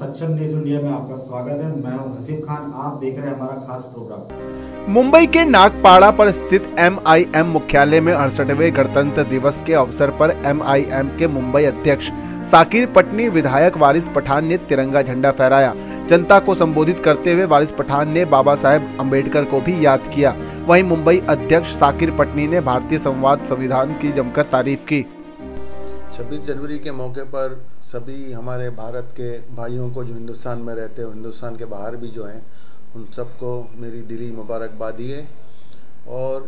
सक्षम news India में आपका स्वागत है। मैं हूं हसीब खान, आप देख रहे हैं हमारा खास प्रोग्राम। मुंबई के नागपाड़ा पर स्थित MIM मुख्यालय में 68वें गणतंत्र दिवस के अवसर पर MIM के मुंबई अध्यक्ष साकिर पटनी, विधायक वारिस पठान ने तिरंगा झंडा फहराया। जनता को संबोधित करते हुए वारिस पठान ने बाबा साहेब अम्बेडकर को भी याद किया। वहीं मुंबई अध्यक्ष साकिर पटनी ने भारतीय संविधान की जमकर तारीफ की। 26 जनवरी के मौके पर सभी हमारे भारत के भाइयों को जो हिंदुस्तान में रहते हैं, हिंदुस्तान के बाहर भी जो हैं, उन सबको मेरी दिली मुबारकबादी है। और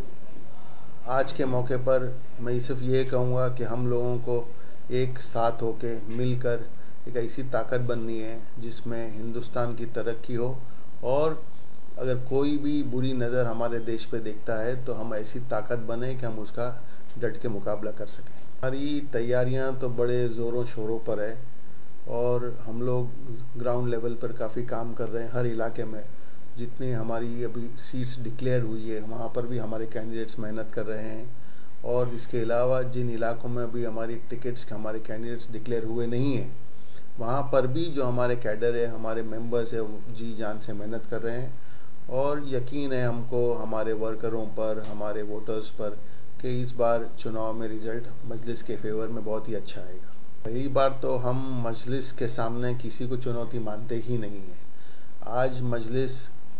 आज के मौके पर मैं सिर्फ ये कहूँगा कि हम लोगों को एक साथ होके मिलकर एक ऐसी ताकत बननी है जिसमें हिंदुस्तान की तरक्की हो, और अगर कोई भी बुरी नज़र हमारे देश पे देखता है तो हम ऐसी ताकत बने कि हम उसका डट के मुकाबला कर सकें। हमारी तैयारियां तो बड़े ज़ोरों शोरों पर है और हम लोग ग्राउंड लेवल पर काफ़ी काम कर रहे हैं। हर इलाके में जितनी हमारी अभी सीट्स डिक्लेयर हुई है वहाँ पर भी हमारे कैंडिडेट्स मेहनत कर रहे हैं, और इसके अलावा जिन इलाकों में अभी हमारी टिकट्स हमारे कैंडिडेट्स डिक्लेयर हुए नहीं हैं वहाँ पर भी जो हमारे कैडर है, हमारे मेंबर्स है, जी जान से मेहनत कर रहे हैं। और यकीन है हमको हमारे वर्करों पर, हमारे वोटर्स पर कि इस बार चुनाव में रिज़ल्ट मजलिस के फेवर में बहुत ही अच्छा आएगा। पहली बार तो हम मजलिस के सामने किसी को चुनौती मानते ही नहीं हैं। आज मजलिस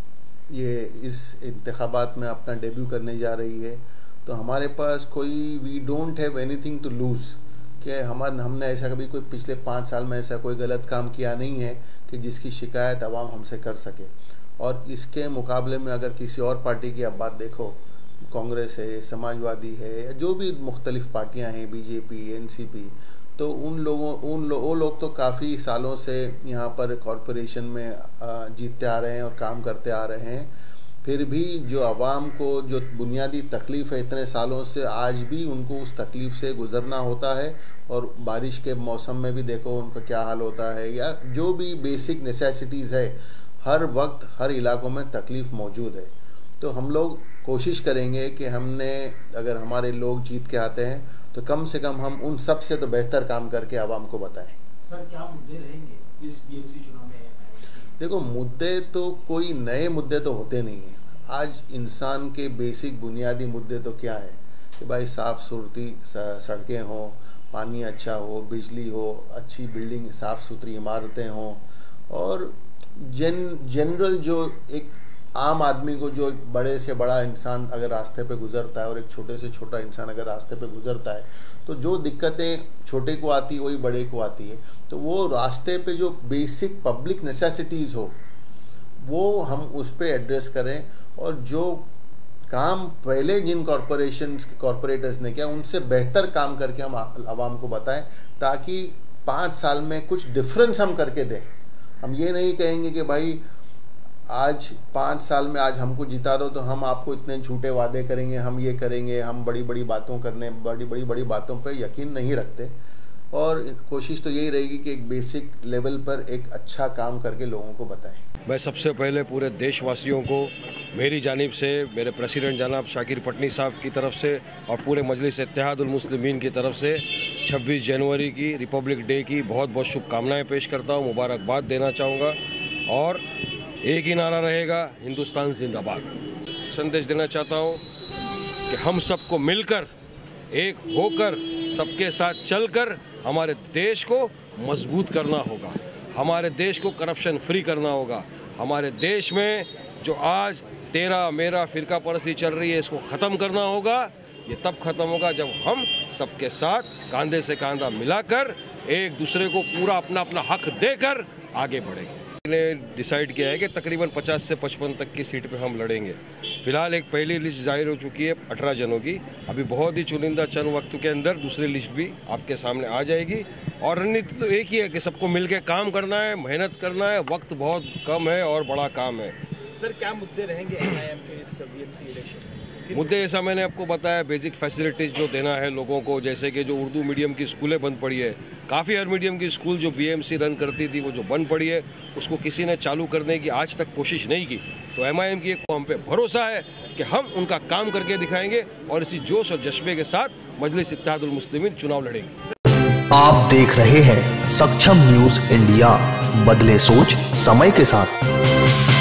ये इस इंतखाबात में अपना डेब्यू करने जा रही है, तो हमारे पास कोई we don't have anything to lose कि हमने ऐसा कभी कोई पिछले 5 साल में ऐसा कोई गलत काम किया नहीं है कि जिसकी शिकायत आवाम हमसे कर सके। और इसके मुकाबले में अगर किसी और पार्टी की आप बात देखो, कांग्रेस है, समाजवादी है, या जो भी मुख्तलिफ पार्टियां हैं, BJP, NCP, तो वो लोग तो काफ़ी सालों से यहाँ पर कॉरपोरेशन में जीतते आ रहे हैं और काम करते आ रहे हैं। फिर भी जो आवाम को जो बुनियादी तकलीफ़ है इतने सालों से, आज भी उनको उस तकलीफ़ से गुज़रना होता है। और बारिश के मौसम में भी देखो उनका क्या हाल होता है, या जो भी बेसिक नेसेसिटीज़ है, हर वक्त हर इलाकों में तकलीफ़ मौजूद है। तो हम लोग कोशिश करेंगे कि हमने अगर हमारे लोग जीत के आते हैं तो कम से कम हम उन सब से तो बेहतर काम करके आवाम को बताएं। सर, क्या मुद्दे रहेंगे इस BMC चुनाव में? देखो, मुद्दे तो कोई नए मुद्दे तो होते नहीं हैं। आज इंसान के बेसिक बुनियादी मुद्दे तो क्या है कि भाई साफ़ सुथरी सड़कें हों, पानी अच्छा हो, बिजली हो, अच्छी बिल्डिंग, साफ़ सुथरी इमारतें हों, और जनरल जो एक आम आदमी को, जो बड़े से बड़ा इंसान अगर रास्ते पे गुजरता है और एक छोटे से छोटा इंसान अगर रास्ते पे गुजरता है, तो जो दिक्कतें छोटे को आती है वही बड़े को आती है। तो वो रास्ते पे जो बेसिक पब्लिक नेसेसिटीज़ हो वो हम उस पर एड्रेस करें, और जो काम पहले जिन कॉरपोरेटर्स ने किया उनसे बेहतर काम करके हम आवाम को बताएं, ताकि 5 साल में कुछ डिफरेंस हम करके दें। हम ये नहीं कहेंगे कि भाई आज 5 साल में आज हमको जिता दो तो हम आपको इतने झूठे वादे करेंगे, हम ये करेंगे, हम बड़ी बड़ी बातों पे यकीन नहीं रखते। और कोशिश तो यही रहेगी कि एक बेसिक लेवल पर एक अच्छा काम करके लोगों को बताएं। मैं सबसे पहले पूरे देशवासियों को मेरी जानिब से, मेरे प्रेसिडेंट जनाब साकिर पटनी साहब की तरफ से और पूरे मजलिस इत्तेहादुल मुस्लिमीन की तरफ से 26 जनवरी की रिपब्लिक डे की बहुत बहुत शुभकामनाएं पेश करता हूं, मुबारकबाद देना चाहूँगा। और एक ही नारा रहेगा, हिंदुस्तान जिंदाबाद। संदेश देना चाहता हूँ कि हम सबको मिलकर, एक होकर, सबके साथ चलकर हमारे देश को मजबूत करना होगा, हमारे देश को करप्शन फ्री करना होगा। हमारे देश में जो आज तेरा मेरा फ़िरका परस्ती चल रही है, इसको ख़त्म करना होगा। ये तब ख़त्म होगा जब हम सबके साथ कांधे से कांधा मिलाकर एक दूसरे को पूरा अपना अपना हक देकर आगे बढ़ेंगे। ने डिसाइड किया है कि तकरीबन 50 से 55 तक की सीट पे हम लड़ेंगे। फिलहाल एक पहली लिस्ट जाहिर हो चुकी है 18 जनों की। अभी बहुत ही चुनिंदा चंद वक्त के अंदर दूसरी लिस्ट भी आपके सामने आ जाएगी। और रणनीति तो एक ही है कि सबको मिलकर काम करना है, मेहनत करना है। वक्त बहुत कम है और बड़ा काम है। सर, क्या मुद्दे रहेंगे MIM के इस BMC इलेक्शन? मुद्दे ऐसा मैंने आपको बताया, बेसिक फैसिलिटीज़ जो देना है लोगों को, जैसे कि जो उर्दू मीडियम की स्कूलें बंद पड़ी है, काफ़ी हर मीडियम की स्कूल जो BMC रन करती थी वो जो बंद पड़ी है, उसको किसी ने चालू करने की आज तक कोशिश नहीं की। तो MIM की एक हम पे भरोसा है कि हम उनका काम करके दिखाएंगे और इसी जोश और जज्बे के साथ मजलिस इत्तेहादुल मुस्लिमीन चुनाव लड़ेंगे। आप देख रहे हैं सक्षम न्यूज इंडिया। बदले सोच समय के साथ।